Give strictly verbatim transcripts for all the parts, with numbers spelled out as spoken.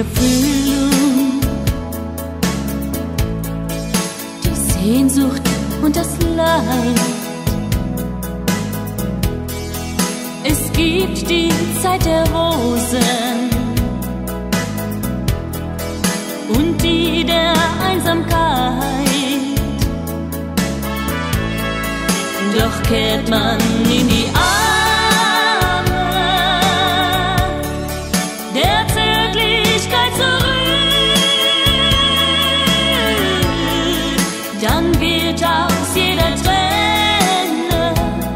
Erfüllung, die Sehnsucht und das Leid. Es gibt die Zeit der Rosen und die der Einsamkeit. Doch kehrt man in die Arme der Zärtlichkeit zurück, dann wird aus jeder Träne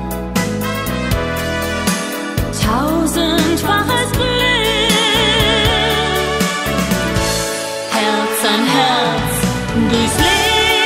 tausendfaches Glück. Herz an Herz durchs Leben,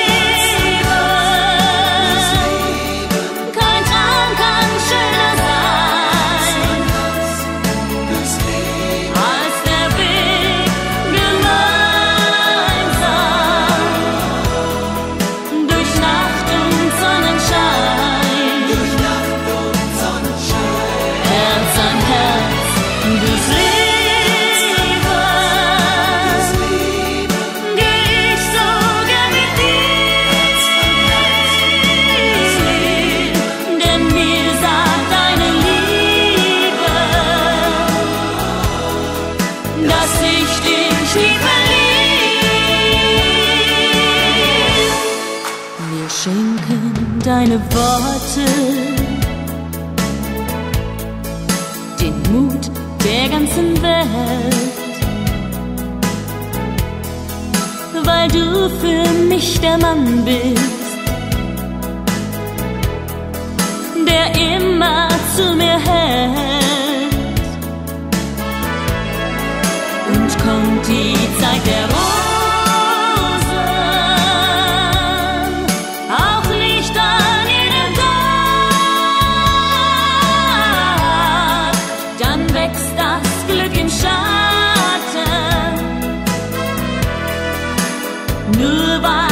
dass ich dich nie verlieb. Mir schenken deine Worte den Mut der ganzen Welt, weil du für mich der Mann bist, der immer zu mir hält. Und kommt die Zeit der Rosen, auch nicht an jedem Tag, dann wächst das Glück im Schatten, nur weil